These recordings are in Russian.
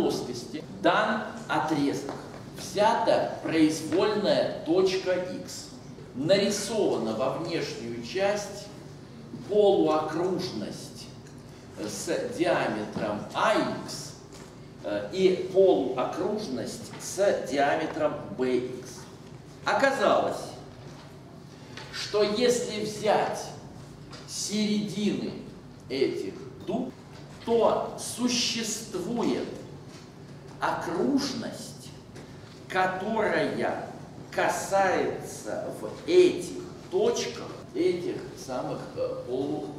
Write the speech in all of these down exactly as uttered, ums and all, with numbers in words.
плоскости дан отрезок. Взята произвольная точка х. Нарисована во внешнюю часть полуокружность с диаметром ах и полуокружность с диаметром бх. Оказалось, что если взять середины этих дуг, то существует окружность, которая касается в этих точках этих самых полуокружностей.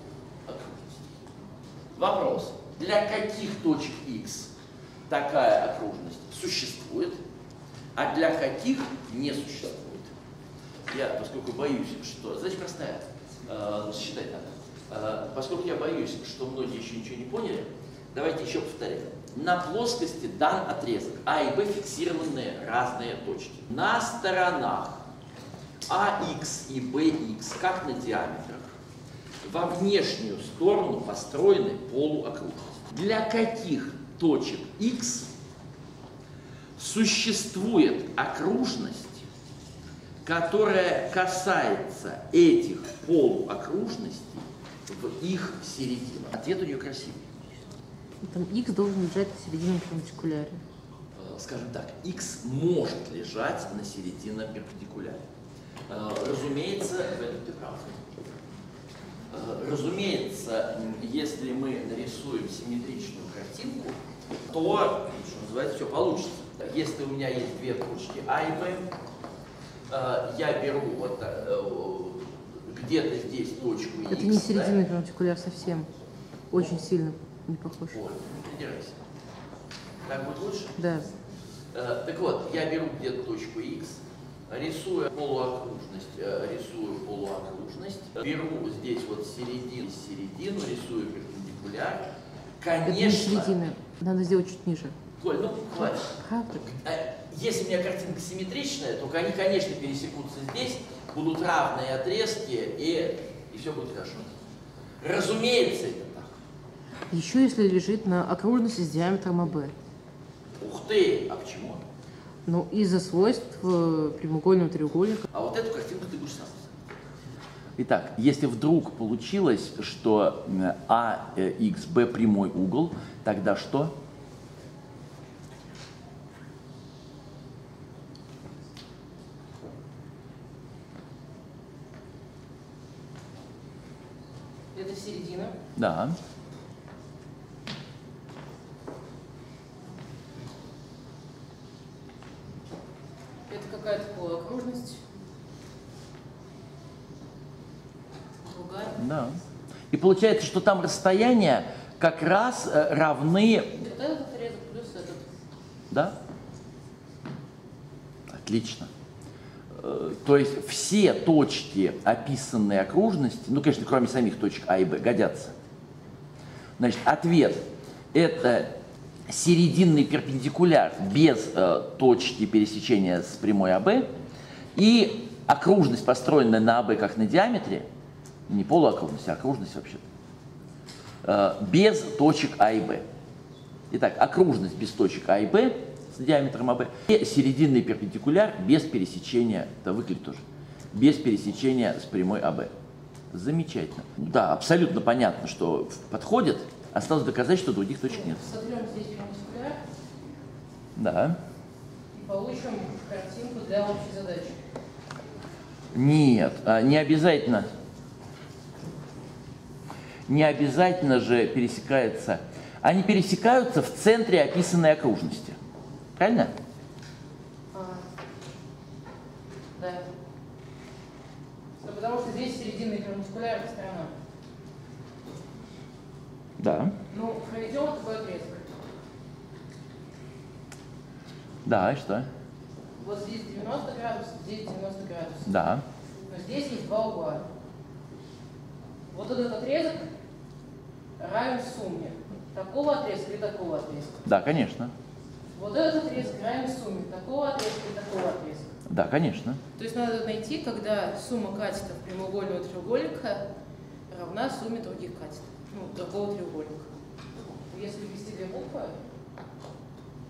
Вопрос: для каких точек х такая окружность существует, а для каких не существует? Я, поскольку боюсь, что... Задача простая, э, считать надо. Э, поскольку я боюсь, что многие еще ничего не поняли, давайте еще повторяем. На плоскости дан отрезок. А и Б фиксированные разные точки. На сторонах АХ и БХ, как на диаметрах, во внешнюю сторону построены полуокружности. Для каких точек Х существует окружность, которая касается этих полуокружностей в их середину? Ответ у нее красивый. Там Х должен лежать на середине перпендикуляре. Скажем так, Х может лежать на середине перпендикуляре. Разумеется, в этом ты прав. Разумеется, если мы нарисуем симметричную картинку, то, что называется, все получится. Если у меня есть две точки А и Б, я беру вот где-то здесь точку Х. Это не серединный перпендикуляр совсем. Очень сильно не похож. Вот, не придирайся. Так будет лучше? Да. Так вот, я беру где-то точку Х, рисую полуокружность, рисую полуокружность, беру здесь вот середину, середину, рисую перпендикуляр. Конечно... Это не середина, надо сделать чуть ниже. Коль, ну хватит. Правда? Если у меня картинка симметричная, то они, конечно, пересекутся здесь, будут равные отрезки, и, и все будет хорошо. Разумеется, это так. Еще если лежит на окружности с диаметром АБ. Ух ты! А почему? Ну, из-за свойств прямоугольного треугольника. А вот эту картинку ты будешь сам. Итак, если вдруг получилось, что А, Х, Б прямой угол, тогда что? Это середина. Да. Это какая-то полуокружность. Другая. Да. И получается, что там расстояния как раз равны... Вот этот отрезок плюс этот. Да? Отлично. То есть все точки, описанные окружности, ну, конечно, кроме самих точек А и Б, годятся. Значит, ответ – это серединный перпендикуляр без э, точки пересечения с прямой АБ и окружность, построенная на АБ как на диаметре, не полуокружность, а окружность вообще-то, э, без точек А и Б. Итак, окружность без точек А и Б с диаметром АБ и серединный перпендикуляр без пересечения, это выглядит тоже, без пересечения с прямой АБ. Замечательно. Да, абсолютно понятно, что подходит. Осталось доказать, что других точек нет. Сотрем здесь перпендикуляр. Да. И получим картинку для общей задачи. Нет, не обязательно. Не обязательно же пересекается. Они пересекаются в центре описанной окружности. Правильно? А, да. Ну, потому что здесь серединная перпендикулярная сторона. Да. Ну, проведем такой отрезок. Да, и что? Вот здесь девяносто градусов, здесь девяносто градусов. Да. Но здесь есть два угла. Вот этот отрезок равен сумме такого отрезка и такого отрезка. Да, конечно. Вот этот отрезок равен сумме такого отрезка и такого отрезка. Да, конечно. То есть надо найти, когда сумма катетов прямоугольного треугольника равна сумме других катетов, ну, другого треугольника. Если ввести две буквы,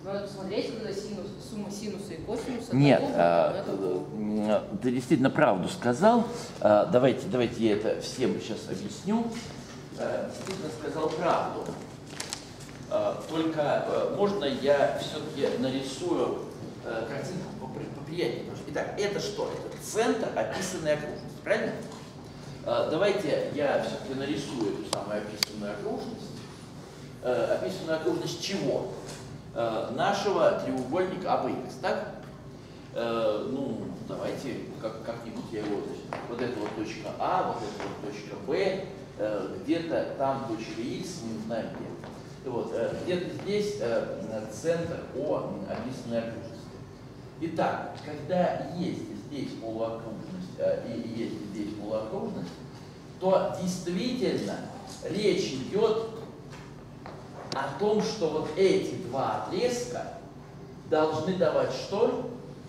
Надо посмотреть, когда синус, сумма синуса и косинуса. Нет, такого, а, такого. ты действительно правду сказал. А, давайте, давайте я это всем сейчас объясню. А, действительно сказал правду. А, только а, можно я все-таки нарисую а, картинку поприятнее. Итак, это что? Это центр описанной окружности, правильно? А, давайте я все-таки нарисую эту самую описанную окружность. А, описанную окружность чего? Нашего треугольника а бэ икс, так? Э, ну, давайте как, как-нибудь я его, значит, вот это вот точка А, вот это вот точка Б, э, где-то там точка Х, мы не знаем где. Вот, э, где-то здесь э, центр О описанной окружности. Итак, когда есть здесь полуокружность э, и есть здесь полуокружность, то действительно речь идет о том, что вот эти два отрезка должны давать что?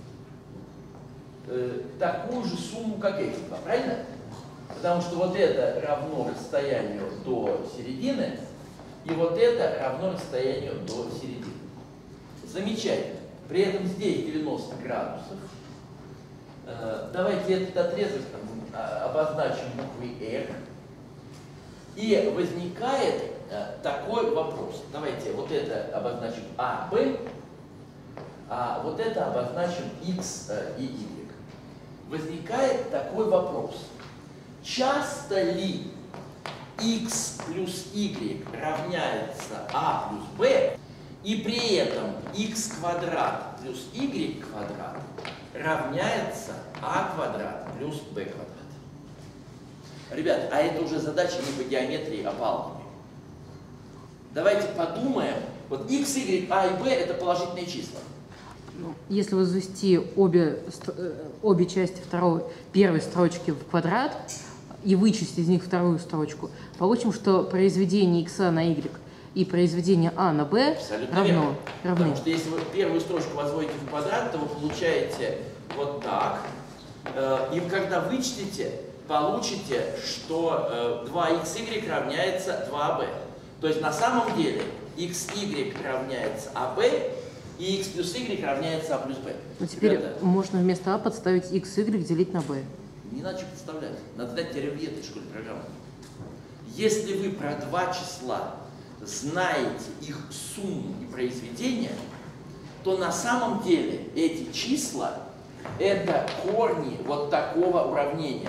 Э, такую же сумму, как эти два, правильно? Потому что вот это равно расстоянию до середины, и вот это равно расстоянию до середины. Замечательно. При этом здесь девяносто градусов. Э, давайте этот отрезок там, обозначим буквой R. И возникает такой вопрос. Давайте вот это обозначим А, Б, а вот это обозначим X и Y. Возникает такой вопрос. Часто ли X плюс Y равняется А плюс B, и при этом X квадрат плюс Y квадрат равняется А квадрат плюс B квадрат? Ребят, а это уже задача не по геометрии, а по алгебре. Давайте подумаем. Вот x, y, а и b – это положительные числа. Если возвести обе, обе части второй, первой строчки в квадрат и вычесть из них вторую строчку, получим, что произведение x на y и произведение а на b абсолютно равно, верно. равны. Потому что если вы первую строчку возводите в квадрат, то вы получаете вот так. И когда вычтете, получите, что два икс игрек равняется два а бэ. То есть на самом деле икс игрек равняется а бэ, и x плюс y равняется а плюс b. Но теперь Ребята, можно вместо а подставить x, y делить на b. не надо что подставлять. Надо знать теорему в этой школе программы. Если вы про два числа знаете их сумму и произведение, то на самом деле эти числа – это корни вот такого уравнения.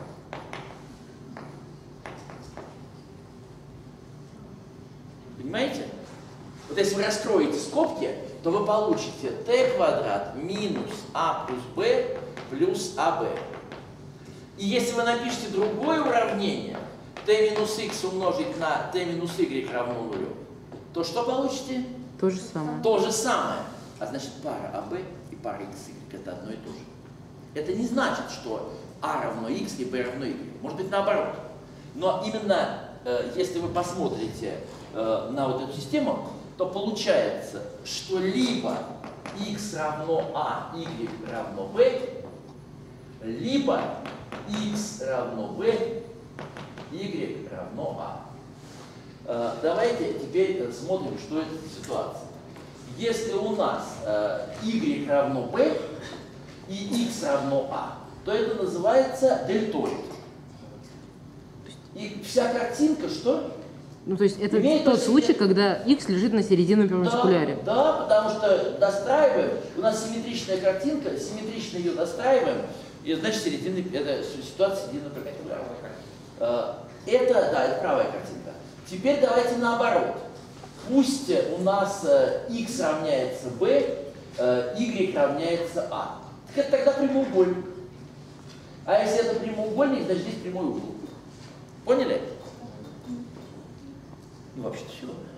Понимаете? Вот если вы раскроете скобки, то вы получите t квадрат минус а плюс b плюс аб. И если вы напишете другое уравнение, t минус x умножить на t минус y равно нулю, то что получите? То же самое. То же самое. А значит, пара АБ и пара икс игрек это одно и то же. Это не значит, что А равно x и B равно y. Может быть, наоборот. Но именно э, если вы посмотрите э, на вот эту систему, то получается, что либо x равно А, y равно B, либо x равно B, y равно А. Э, давайте теперь смотрим, что это за ситуация. Если у нас э, y равно b и x равно a, то это называется дельтоид. И вся картинка что? Ну, то есть это Имеет тот отношение... случай, когда x лежит на середину перпендикуляре. Да, да, потому что достраиваем, у нас симметричная картинка, симметрично ее достраиваем, и значит середина, это ситуация середины перпендикуляра. Э, это, да, это правая картинка. Теперь давайте наоборот. Пусть у нас э, x равняется b, э, y равняется a. Так это тогда прямоугольник. А если это прямоугольник, значит здесь прямой угол. Поняли? Ну, вообще-то все.